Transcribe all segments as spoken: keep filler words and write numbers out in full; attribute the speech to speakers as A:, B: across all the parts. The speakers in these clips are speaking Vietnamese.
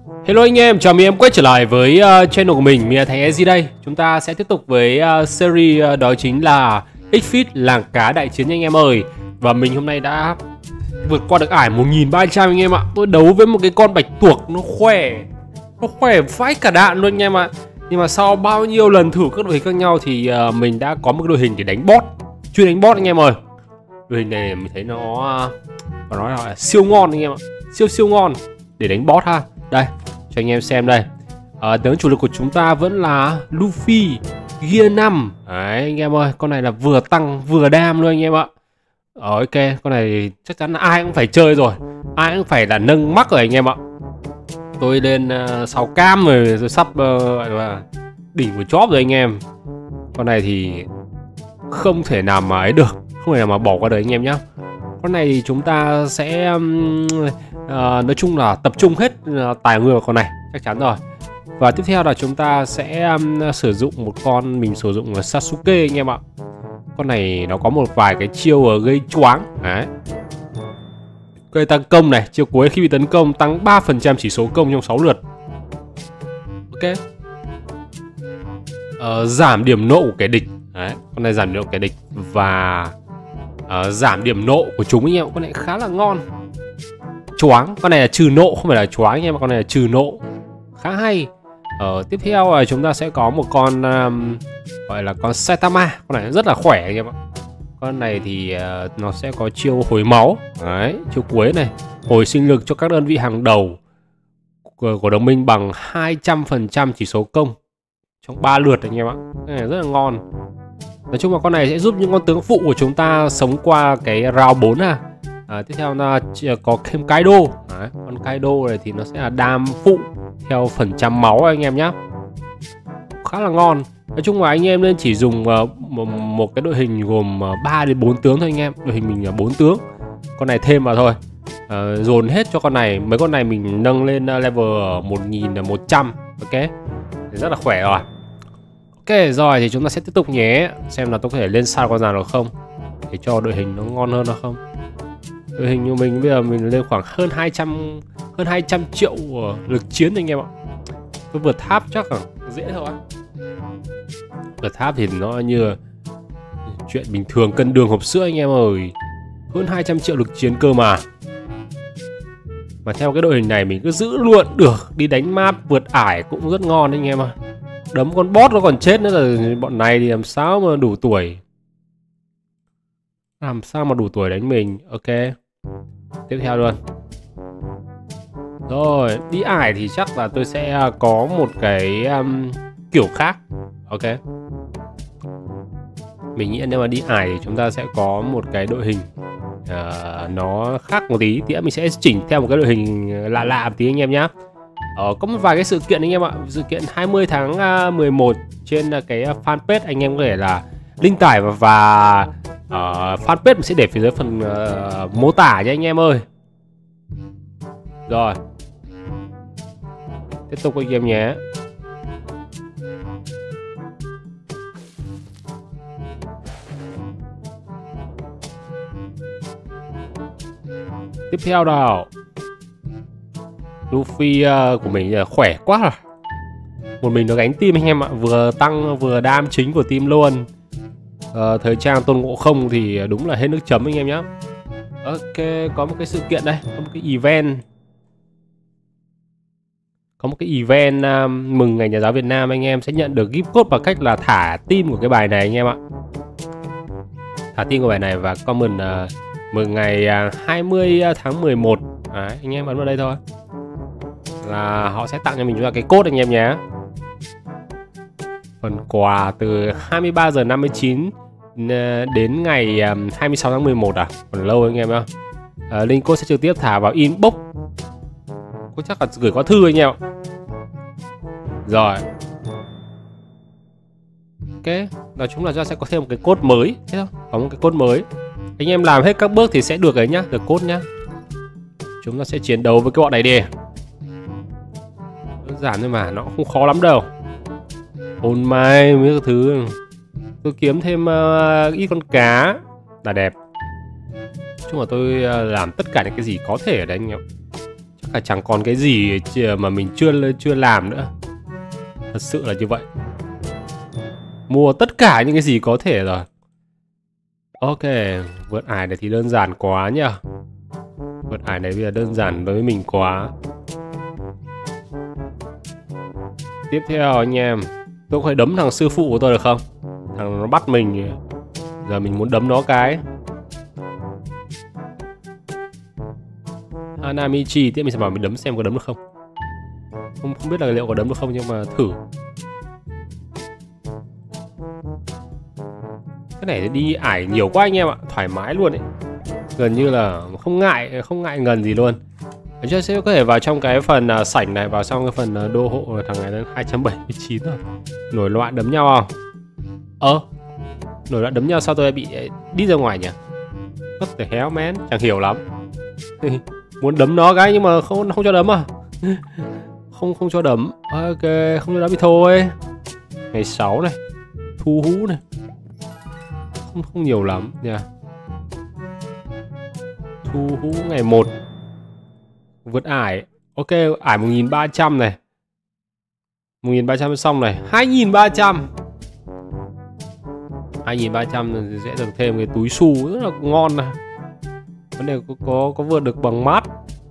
A: Hello anh em, chào mừng em quay trở lại với uh, channel của mình, mình là Thành e giê đây. Chúng ta sẽ tiếp tục với uh, series uh, đó chính là Xfit làng cá đại chiến anh em ơi. Và mình hôm nay đã vượt qua được ải một nghìn ba trăm anh em ạ. Tôi đấu với một cái con bạch tuộc nó khỏe, nó khỏe vãi cả đạn luôn anh em ạ. Nhưng mà sau bao nhiêu lần thử các đội hình khác nhau thì uh, mình đã có một đội hình để đánh boss, chuyên đánh boss anh em ơi. Đội hình này mình thấy nó uh, nói là siêu ngon anh em ạ, siêu siêu ngon để đánh boss ha. Đây, cho anh em xem đây. À, tướng chủ lực của chúng ta vẫn là Luffy Gear năm. Đấy anh em ơi, con này là vừa tăng vừa đam luôn anh em ạ. Ờ, ok, con này chắc chắn là ai cũng phải chơi rồi, ai cũng phải là nâng mắc rồi anh em ạ. Tôi lên uh, sáu cam rồi, tôi sắp uh, đỉnh của chóp rồi anh em. Con này thì không thể nào mà ấy được, không thể nào mà bỏ qua đời anh em nhé. Con này thì chúng ta sẽ um, uh, nói chung là tập trung hết uh, tài nguyên vào con này, chắc chắn rồi. Và tiếp theo là chúng ta sẽ um, sử dụng một con, mình sử dụng là Sasuke anh em ạ. Con này nó có một vài cái chiêu uh, gây choáng. Đấy, gây tăng công này, chiêu cuối khi bị tấn công tăng ba phần trăm chỉ số công trong sáu lượt. Ok. uh, Giảm điểm nộ của kẻ địch. Đấy, con này giảm điểm nộ của kẻ địch và Uh, giảm điểm nộ của chúng anh em. Con này khá là ngon. Choáng, con này là trừ nộ không phải là choáng anh em, con này là trừ nộ, khá hay. uh, Tiếp theo là chúng ta sẽ có một con um, gọi là con Saitama. Con này rất là khỏe anh em ạ. Con này thì uh, nó sẽ có chiêu hồi máu. Đấy, chiêu cuối này hồi sinh lực cho các đơn vị hàng đầu của, của đồng minh bằng hai trăm phần trăm chỉ số công trong ba lượt anh em ạ. Cái này rất là ngon. Nói chung là con này sẽ giúp những con tướng phụ của chúng ta sống qua cái round bốn à. à Tiếp theo là có thêm Kaido. Đấy, con Kaido này thì nó sẽ là đam phụ theo phần trăm máu anh em nhé, khá là ngon. Nói chung là anh em nên chỉ dùng uh, một, một cái đội hình gồm uh, ba đến bốn tướng thôi anh em. Đội hình mình là bốn tướng, con này thêm vào thôi. uh, Dồn hết cho con này. Mấy con này mình nâng lên uh, level một nghìn một trăm. Ok, rất là khỏe rồi. Ok rồi thì chúng ta sẽ tiếp tục nhé. Xem là tôi có thể lên sao con nào được không, để cho đội hình nó ngon hơn được không. Đội hình của mình bây giờ mình lên khoảng hơn hai trăm hơn hai trăm triệu lực chiến anh em ạ. Tôi vượt tháp chắc là dễ thôi. Vượt tháp thì nó như chuyện bình thường cân đường hộp sữa anh em ơi. Hơn hai trăm triệu lực chiến cơ mà. Mà theo cái đội hình này mình cứ giữ luôn được, đi đánh map vượt ải cũng rất ngon anh em ạ. Đấm con boss nó còn chết nữa là bọn này thì làm sao mà đủ tuổi. Làm sao mà đủ tuổi đánh mình. Ok, tiếp theo luôn. Rồi, đi ải thì chắc là tôi sẽ có một cái um, kiểu khác. Ok, mình nghĩ nếu mà đi ải thì chúng ta sẽ có một cái đội hình uh, nó khác một tí. Thì mình sẽ chỉnh theo một cái đội hình lạ lạ một tí anh em nhé. Ờ, có một vài cái sự kiện anh em ạ. Sự kiện hai mươi tháng mười một trên cái fanpage anh em có thể là link tải và, và uh, fanpage mình sẽ để phía dưới phần uh, mô tả nha anh em ơi. Rồi, tiếp tục anh em nhé. Tiếp theo nào, Luffy uh, của mình là khỏe quá rồi. Một mình nó gánh team anh em ạ, vừa tăng vừa đam chính của team luôn. uh, Thời trang Tôn Ngộ Không thì đúng là hết nước chấm anh em nhé. Ok, có một cái sự kiện đây, có một cái event. Có một cái event uh, mừng ngày nhà giáo Việt Nam. Anh em sẽ nhận được gift code bằng cách là thả team của cái bài này anh em ạ. Thả team của bài này và comment uh, mừng ngày uh, hai mươi tháng mười một. Đấy, anh em ấn vào đây thôi là họ sẽ tặng cho mình chúng ta cái code anh em nhé. Phần quà từ hai mươi ba giờ năm mươi chín đến ngày hai mươi sáu tháng mười một à, còn lâu anh em nhá. À, link code sẽ trực tiếp thả vào inbox. Có chắc là gửi qua thư anh em ạ. Rồi, ok, nói chung là chúng ta sẽ có thêm một cái code mới, thấy không? Có một cái code mới. Anh em làm hết các bước thì sẽ được ấy nhá, được code nhá. Chúng ta sẽ chiến đấu với cái bọn này đi. Đơn giản thôi mà, nó cũng không khó lắm đâu. Ôn mai mấy cái thứ. Tôi kiếm thêm uh, ít con cá là đẹp. Chung là tôi uh, làm tất cả những cái gì có thể ở đây anh em. Chắc là chẳng còn cái gì mà mình chưa chưa làm nữa. Thật sự là như vậy. Mua tất cả những cái gì có thể rồi. Ok, vượt ải này thì đơn giản quá nhỉ. Vượt ải này bây giờ đơn giản đối với mình quá. Tiếp theo anh em, tôi có thể đấm thằng sư phụ của tôi được không? Thằng nó bắt mình. Giờ mình muốn đấm nó cái. Hanamichi, tiếp mình sẽ bảo mình đấm xem có đấm được không. Không không biết là liệu có đấm được không, nhưng mà thử. Cái này đi ải nhiều quá anh em ạ, thoải mái luôn ấy. Gần như là không ngại không ngại ngần gì luôn. Chúng ta sẽ có thể vào trong cái phần uh, sảnh này, vào trong cái phần uh, đô hộ thằng này đến hai trăm bảy mươi chín rồi. Nổi loạn đấm nhau không? Ơ, nổi loạn đấm nhau sao tôi lại bị đi ra ngoài nhỉ? What the hell man, chẳng hiểu lắm. Muốn đấm nó cái nhưng mà không không cho đấm à? Không không cho đấm. Ok, không cho đấm thì thôi. Ngày sáu này, thu hú này. Không không nhiều lắm nha. Thu hú ngày một. Vượt ải. Ok, ải một nghìn ba trăm này. một nghìn ba trăm xong này, hai nghìn ba trăm. hai nghìn ba trăm sẽ được thêm cái túi xu rất là ngon này. Vấn đề có có, có vượt được bằng mát.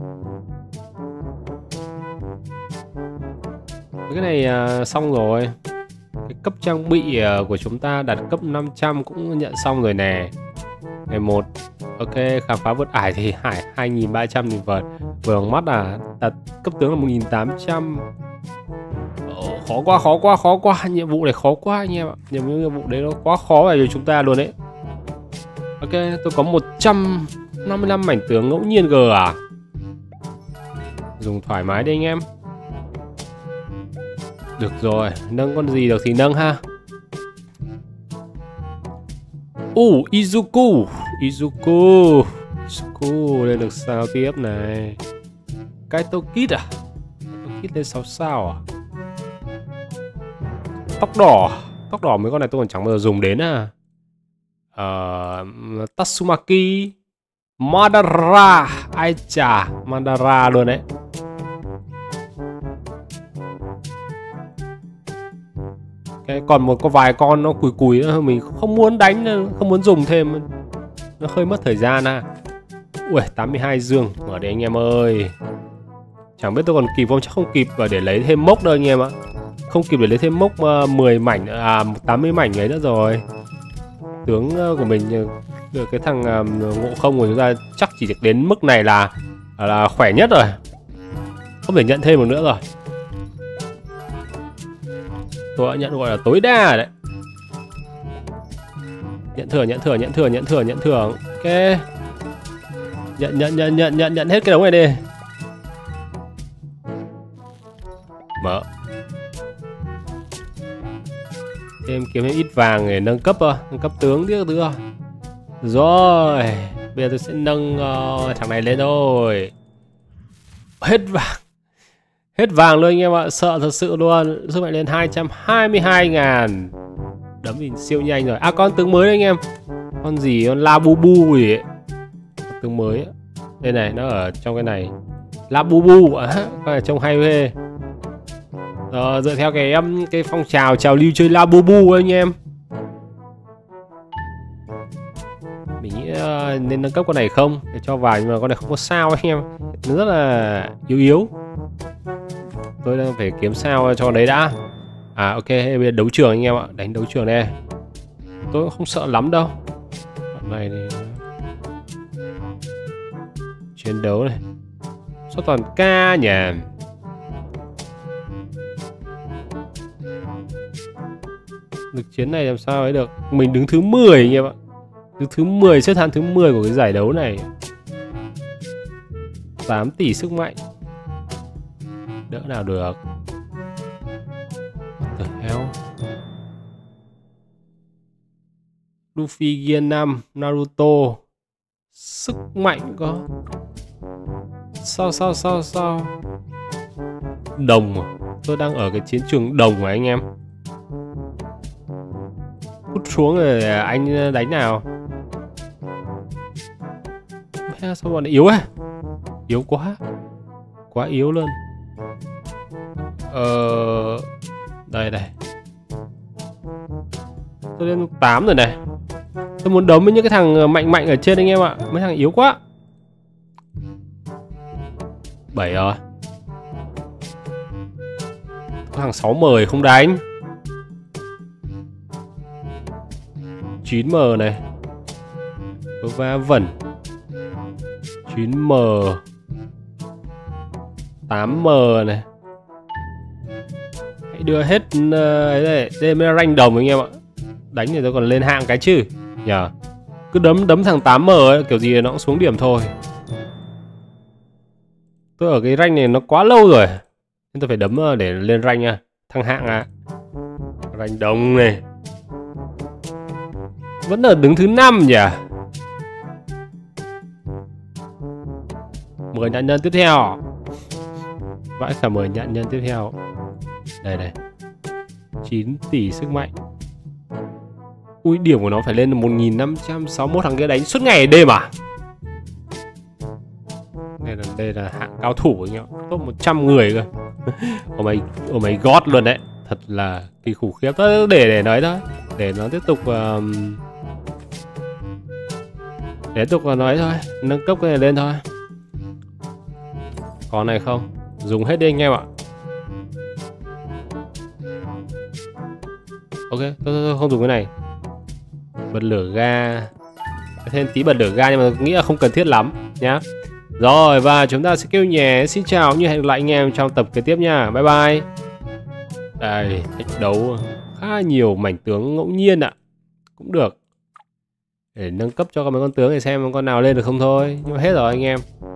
A: Cái này à, xong rồi. Cái cấp trang bị à, của chúng ta đạt cấp năm trăm cũng nhận xong rồi nè. Ngày một. Ok, khám phá vượt ải thì hải hai nghìn ba trăm thì vượt. Vừa bằng mắt à, đạt cấp tướng là một nghìn tám trăm. Ồ, khó quá, khó quá, khó quá. Nhiệm vụ này khó quá anh em ạ. Nhiệm vụ đấy nó quá khó về cho chúng ta luôn đấy. Ok, tôi có một trăm năm mươi lăm mảnh tướng ngẫu nhiên G à. Dùng thoải mái đi anh em. Được rồi, nâng con gì được thì nâng ha. Uh, Izuku. Izuku. Izuku lên được sao tiếp này. Kaito Kid à? Kaito Kid lên sáu sao à? Tóc đỏ. Tóc đỏ mấy con này tôi còn chẳng bao giờ dùng đến à. uh, Tatsumaki. Madara. Ai chà, Madara luôn đấy. Cái còn một có vài con nó cùi cùi nữa mình không muốn đánh, không muốn dùng thêm, nó hơi mất thời gian à. Ui, tám mươi hai dương, mở đi anh em ơi. Chẳng biết tôi còn kịp không, chắc không kịp và để lấy thêm mốc đâu anh em ạ. Không kịp để lấy thêm mốc uh, mười mảnh, à tám mươi mảnh ấy nữa rồi. Tướng uh, của mình, uh, cái thằng uh, ngộ không của chúng ta chắc chỉ được đến mức này là là khỏe nhất rồi. Không thể nhận thêm một nữa rồi. Tôi đã nhận gọi là tối đa đấy. Nhận thưởng, nhận thưởng, nhận thưởng, nhận thưởng, nhận thưởng. Ok. Nhận, nhận, nhận, nhận, nhận, nhận hết cái đống này đi. Mở. Thêm kiếm thêm ít vàng để nâng cấp thôi, nâng cấp tướng tiếp thứ rồi. Rồi, bây giờ tôi sẽ nâng uh, thằng này lên thôi. Hết vàng. Hết vàng luôn anh em ạ, sợ thật sự luôn. Sức mạnh lên hai trăm hai mươi hai ngàn. Đấm mình siêu nhanh rồi. À, con tướng mới đấy anh em. Con gì, con Labubu gì ấy. Con tướng mới. Đây này, nó ở trong cái này. Labubu, à, con này trông hay ghê. Ờ, dựa theo cái cái phong trào trào lưu chơi Labubu anh em. Mình nghĩ uh, nên nâng cấp con này không để cho vào, nhưng mà con này không có sao anh em. Nó rất là yếu yếu. Tôi đang phải kiếm sao cho đấy đã. À ok, bây giờ đấu trường anh em ạ. Đánh đấu trường đây. Tôi cũng không sợ lắm đâu. Đoạn này thì chiến đấu này. Số toàn ca nhỉ. Lực chiến này làm sao ấy được. Mình đứng thứ mười anh em ạ. Đứng thứ mười, xếp hạng thứ mười của cái giải đấu này. tám tỷ sức mạnh. Đỡ nào được. What the hell? Luffy Gear năm, Naruto. Sức mạnh có. Sao sao sao sao? Đồng à? Tôi đang ở cái chiến trường đồng mà anh em. Hút xuống rồi anh đánh nào. Sao bọn này yếu à? Yếu quá. quá yếu luôn. Ờ... Đây đây. Tôi lên tám rồi này. Tôi muốn đấm với những cái thằng mạnh mạnh ở trên anh em ạ. Mấy thằng yếu quá. bảy rồi. Có thằng sáu M không đánh. chín M này. Va vẩn. chín M. tám M này. Hãy đưa hết uh, ấy đây. Đây mới là rank đồng anh em ạ. Đánh thì tôi còn lên hạng cái chứ nhờ. Cứ đấm đấm thằng tám M ấy, kiểu gì nó cũng xuống điểm thôi. Tôi ở cái rank này nó quá lâu rồi nên tôi phải đấm để lên rank nha. Thằng hạng à. Rank đồng này. Vẫn ở đứng thứ năm nhỉ. mười nạn nhân tiếp theo. Vãi cả mười nạn nhân tiếp theo. Đây này. chín tỷ sức mạnh. Ui, điểm của nó phải lên một nghìn năm trăm sáu mươi mốt. Thằng kia đánh suốt ngày đêm à. Đây là, đây là hạng cao thủ anh em. Top một trăm người cơ. Oh my, oh my god luôn đấy. Thật là kỳ khủng khiếp. Để để nói thôi. Để nó tiếp tục uh, Để tiếp tục nói thôi. Nâng cấp cái này lên thôi. Còn này không. Dùng hết đi anh em ạ. Ok, tôi, tôi, tôi không dùng cái này. Bật lửa ga. Thêm tí bật lửa ga nhưng mà tôi nghĩ là không cần thiết lắm nhá. Rồi, và chúng ta sẽ kêu nhé. Xin chào, như hẹn gặp lại anh em trong tập kế tiếp nha. Bye bye. Đây, thách đấu khá nhiều mảnh tướng ngẫu nhiên ạ. Cũng được. Để nâng cấp cho các mấy con tướng để xem con nào lên được không thôi. Nhưng mà hết rồi anh em.